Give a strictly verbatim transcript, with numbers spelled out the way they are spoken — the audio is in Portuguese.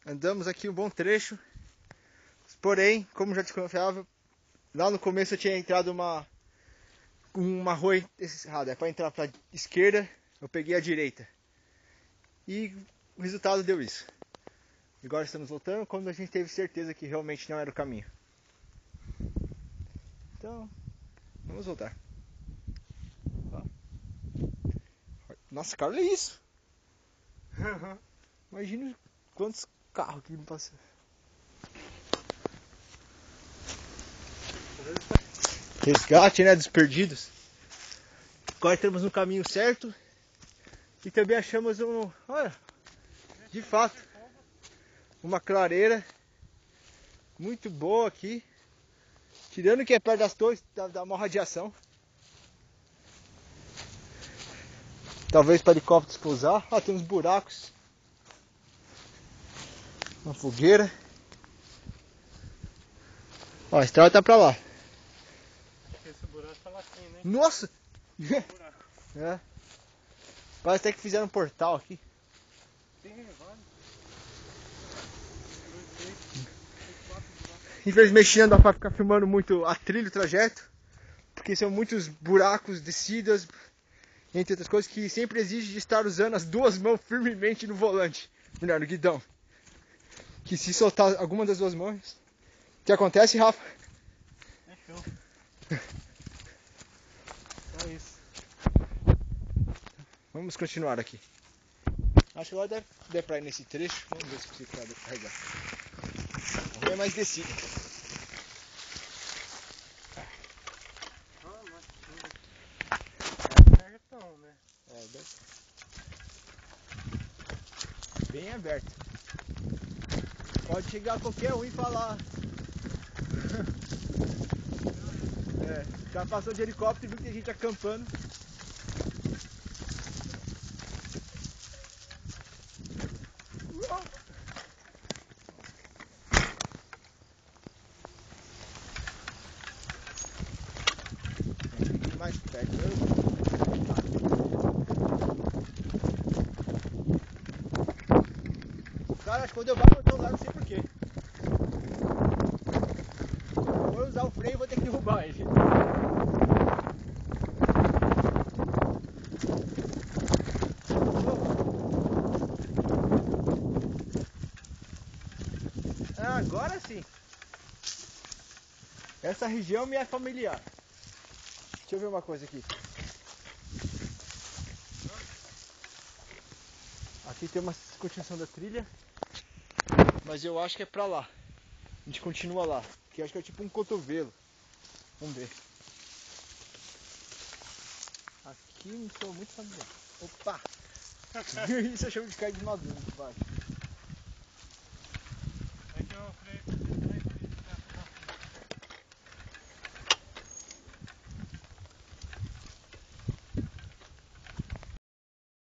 Andamos aqui um bom trecho. Porém, como já desconfiava, lá no começo eu tinha entrado uma uma rua errada. É para entrar para esquerda, eu peguei a direita. E o resultado deu isso. Agora estamos voltando quando a gente teve certeza que realmente não era o caminho. Então, vamos voltar. Nossa, cara, olha isso! Imagina quantos carros que não passam. Resgate, né, dos perdidos. Agora estamos no caminho certo. E também achamos um, olha, de fato, uma clareira muito boa aqui. Tirando que é perto das torres, dá, dá uma radiação. Talvez para helicópteros pousar. Ah, tem uns buracos. Uma fogueira. Ó, a estrada tá pra lá. Esse buraco tá lá assim, né? Nossa! Buraco. É. Parece até que fizeram um portal aqui. Tem, vale. Dois, três, três, quatro buracos. Infelizmente não dá pra ficar filmando muito a trilha, o trajeto. Porque são muitos buracos, descidas, entre outras coisas, que sempre exige de estar usando as duas mãos firmemente no volante. Melhor, no guidão. Que se soltar alguma das duas mãos... O que acontece, Rafa? Fechou. Só isso. Vamos continuar aqui. Acho que lá deve, deve pra ir nesse trecho. Vamos ver se consigo carregar. Não é mais descida. Ah, mas é pertão, né? É, deve... Bem aberto. Pode chegar qualquer um e falar. É, já passou de helicóptero e viu que tem gente acampando. Mais perto. Cara, acho que quando eu bato o botão lá, não sei porquê. Se eu for usar o freio, eu vou ter que derrubar ele. Ah, agora sim. Essa região me é familiar. Deixa eu ver uma coisa aqui. Aqui tem uma continuação da trilha. Mas eu acho que é pra lá. A gente continua lá. Que eu acho que é tipo um cotovelo. Vamos ver. Aqui não sou muito familiar. Opa! Isso eu chamo de cair de maduro de baixo.